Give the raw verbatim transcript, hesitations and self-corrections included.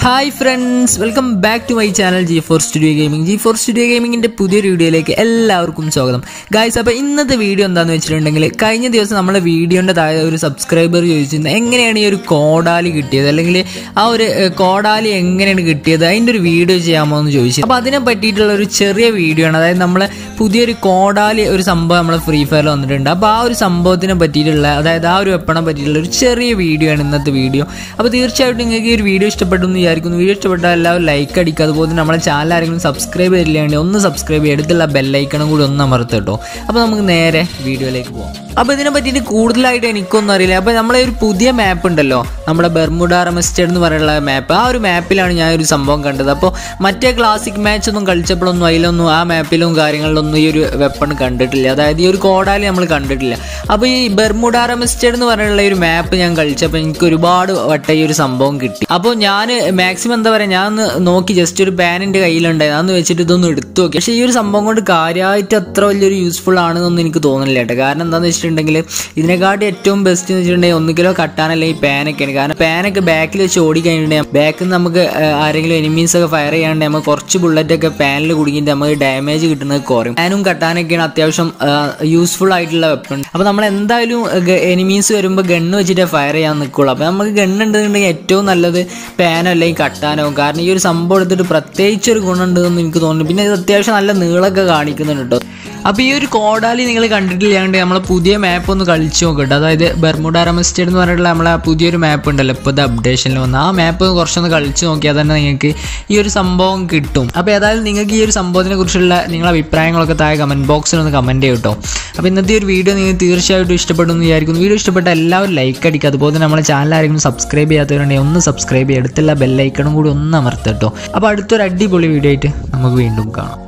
Hi friends, welcome back to my channel G four Studio Gaming. G four Studio Gaming ന്റെ പുതിയൊരു വീഡിയോയിലേക്ക് എല്ലാവർക്കും സ്വാഗതം. ഗയ്സ്, അപ്പോൾ ഇന്നത്തെ വീഡിയോ എന്താണെന്ന് വെച്ചിട്ടുണ്ടെങ്കിൽ കഴിഞ്ഞ ദിവസം നമ്മുടെ വീഡിയോയുടെ താഴെ ഒരു സബ്സ്ക്രൈബർ ചോദിച്ചിരുന്നു എങ്ങനെയാണ് ഈ ഒരു കോടാലി കിട്ടിയത്, അല്ലെങ്കിൽ ആ ഒരു കോടാലി എങ്ങനെയാണ് കിട്ടിയത്, അതിൻ്റെ ഒരു വീഡിയോ ചെയ്യാമോ എന്ന് ചോദിച്ചു. അപ്പോൾ അതിനെ പറ്റിയിട്ടുള്ള ഒരു ചെറിയ വീഡിയോ ആണ്. അതായത് നമ്മൾ പുതിയൊരു കോടാലി ഒരു സംഭവം നമ്മൾ ഫ്രീ ഫയറിൽ വന്നിട്ടുണ്ട്. അപ്പോൾ ആ ഒരു സംഭവത്തിനെ പറ്റിയിട്ടുള്ള, അതായത് ആ ഒരു വെപ്പണെ പറ്റിയിട്ടുള്ള ഒരു ചെറിയ വീഡിയോ ആണ് ഇന്നത്തെ വീഡിയോ. അപ്പോൾ തീർച്ചയായിട്ടും നിങ്ങൾക്ക് ഈ ഒരു വീഡിയോ ഇഷ്ടപ്പെട്ടു എന്ന് വിചാരിക്കുന്നു. വീഡിയോ ഇഷ്ടപ്പെട്ടാൽ എല്ലാവരും ലൈക്ക് അടിക്കുക. അതുപോലെ നമ്മുടെ ചാനൽ ആരെങ്കിലും സബ്സ്ക്രൈബ് ചെയ്തില്ലെങ്കിൽ ഒന്ന് സബ്സ്ക്രൈബ് ചെയ്യുക, അടുത്തുള്ള ബെല്ലൈക്കണം കൂടി ഒന്ന് അമർത്ത് കേട്ടോ. അപ്പോൾ നമുക്ക് നേരെ വീഡിയോയിലേക്ക് പോകാം. അപ്പോൾ ഇതിനെ പറ്റിയിട്ട് കൂടുതലായിട്ട് എനിക്കൊന്നും അറിയില്ല. അപ്പോൾ നമ്മളെ ഒരു പുതിയ മാപ്പ് ഉണ്ടല്ലോ, നമ്മുടെ ബെർമുഡ റെമസ്റ്റഡ് എന്ന് പറയുന്ന മാപ്പ്, ആ ഒരു മാപ്പിലാണ് ഞാൻ ഒരു സംഭവം കണ്ടത്. അപ്പോൾ മറ്റേ ക്ലാസിക് മാച്ച് ഒന്നും കളിച്ചപ്പോഴൊന്നും അതിലൊന്നും ആ മാപ്പിലും കാര്യങ്ങളിലൊന്നും ഈ ഒരു വെപ്പൺ കണ്ടിട്ടില്ല, അതായത് ഈ ഒരു കോടാലി നമ്മൾ കണ്ടിട്ടില്ല. അപ്പോൾ ഈ ബെർമുഡ റെമസ്റ്റഡ് എന്ന് പറയുന്ന ഒരു മാപ്പ് ഞാൻ കളിച്ചപ്പോൾ എനിക്ക് ഒരുപാട് വട്ടം ഈ ഒരു സംഭവം കിട്ടി. അപ്പോൾ ഞാൻ മാക്സിമം എന്താ പറയുക, ഞാൻ ഒന്ന് നോക്കി, ജസ്റ്റ് ഒരു ബാനിൻ്റെ കയ്യിലുണ്ടായിരുന്നു, അന്ന് വെച്ചിട്ട് ഇതൊന്നും എടുത്തു നോക്കി. പക്ഷേ ഈ ഒരു സംഭവം കൊണ്ട് കാര്യമായിട്ട് അത്ര വലിയൊരു യൂസ്ഫുൾ ആണെന്നൊന്നും എനിക്ക് തോന്നുന്നില്ല കേട്ടോ. കാരണം എന്താണെന്ന് വെച്ചിട്ടുണ്ടെങ്കിൽ ഇതിനെക്കാട്ടി ഏറ്റവും ബെസ്റ്റ് എന്ന് വെച്ചിട്ടുണ്ടെങ്കിൽ ഒന്ന് കിലോ കട്ടാനല്ലേ ഈ പാനൊക്കെയാണ്. കാരണം പാനൊക്കെ ബാക്കിൽ വെച്ച് ഓടിക്കഴിഞ്ഞിട്ടുണ്ടെങ്കിൽ ബാക്കിൽ നിന്ന് നമുക്ക് ആരെങ്കിലും എനിമീസൊക്കെ ഫയർ ചെയ്യാണ്ട് നമുക്ക് കുറച്ച് ബുള്ളറ്റൊക്കെ പാനിൽ കുടുങ്ങിയിട്ട് നമുക്ക് ഡാമേജ് കിട്ടുന്നത് കുറയും. പാനും കട്ടാനൊക്കെയാണ് അത്യാവശ്യം യൂസ്ഫുൾ ആയിട്ടുള്ള വെപ്പൺ. അപ്പോൾ നമ്മൾ എന്തായാലും എനിമീസ് വരുമ്പോൾ ഗണ്ണ് വെച്ചിട്ട് ഫയർ ചെയ്യാൻ നിൽക്കുള്ളൂ. അപ്പോൾ നമുക്ക് ഗണ്ണ് ഉണ്ടെന്നുണ്ടെങ്കിൽ ഏറ്റവും നല്ലത് പാനോ അല്ലെങ്കിൽ കട്ടാനോ. കാരണം ഈ ഒരു സംഭവം എടുത്തിട്ട് പ്രത്യേകിച്ച് ഒരു ഗുണമുണ്ടെന്ന് എനിക്ക് തോന്നുന്നു. പിന്നെ ഇത് അത്യാവശ്യം നല്ല നീളമൊക്കെ കാണിക്കുന്നുണ്ട് കേട്ടോ. അപ്പോൾ ഈ ഒരു കോടാലി നിങ്ങൾ കണ്ടിട്ടില്ലാണ്ട് നമ്മളെ പുതിയ മാപ്പ് ഒന്ന് കളിച്ച് നോക്കട്ടെ. അതായത് ബെർമുഡ റെമസ്റ്റഡ് എന്ന് പറഞ്ഞിട്ടുള്ള നമ്മളെ പുതിയൊരു മാപ്പ് ഉണ്ടല്ലോ ഇപ്പോഴത്തെ അപ്ഡേഷനിൽ വന്ന്, ആ മാപ്പ് കുറച്ചൊന്ന് കളിച്ച് നോക്കിയാൽ തന്നെ നിങ്ങൾക്ക് ഈ ഒരു സംഭവം കിട്ടും. അപ്പോൾ ഏതായാലും നിങ്ങൾക്ക് ഈ ഒരു സംഭവത്തിനെ കുറിച്ചുള്ള നിങ്ങളുടെ അഭിപ്രായങ്ങളൊക്കെ താഴെ കമൻറ്റ് ബോക്സിൽ ഒന്ന് കമൻറ്റ് ചെയ്യും കേട്ടോ. അപ്പോൾ ഇന്നത്തെ ഒരു വീഡിയോ നിങ്ങൾക്ക് തീർച്ചയായിട്ടും ഇഷ്ടപ്പെടുമെന്ന് വിചാരിക്കുന്നു. വീഡിയോ ഇഷ്ടപ്പെട്ട എല്ലാവരും ലൈക്ക് അടിക്കുക. അതുപോലെ തന്നെ നമ്മളെ ചാനൽ ആരെങ്കിലും സബ്സ്ക്രൈബ് ചെയ്യാത്തവരുണ്ടെങ്കിൽ ഒന്ന് സബ്സ്ക്രൈബ് ചെയ്യുക, അടുത്തുള്ള ബെല്ലൈക്കണും കൂടി ഒന്ന് അമർത്തുക കേട്ടോ. അപ്പോൾ അടുത്തൊരു അടിപൊളി വീഡിയോ ആയിട്ട് നമുക്ക് വീണ്ടും കാണാം.